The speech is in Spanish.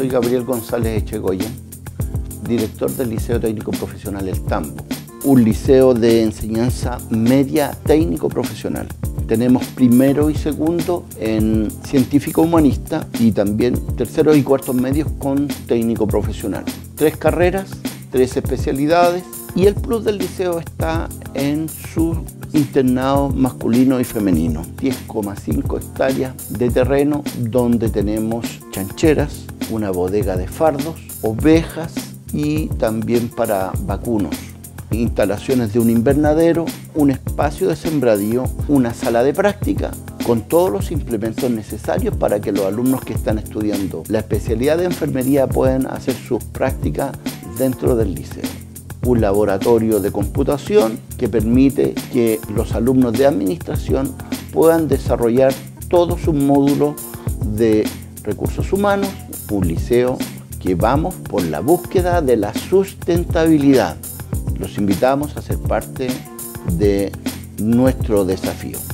soy Gabriel González Echegoyen, director del Liceo Técnico Profesional El Tambo, un liceo de enseñanza media técnico profesional. Tenemos primero y segundo en científico humanista y también terceros y cuartos medios con técnico profesional. 3 carreras, 3 especialidades y el plus del liceo está en su internado masculino y femenino. 10,5 hectáreas de terreno donde tenemos chancheras, una bodega de fardos, ovejas y también para vacunos. Instalaciones de un invernadero, un espacio de sembradío, una sala de práctica con todos los implementos necesarios para que los alumnos que están estudiando la especialidad de enfermería puedan hacer sus prácticas dentro del liceo. Un laboratorio de computación que permite que los alumnos de administración puedan desarrollar todos sus módulos de recursos humanos. Un liceo que vamos por la búsqueda de la sustentabilidad. Los invitamos a ser parte de nuestro desafío.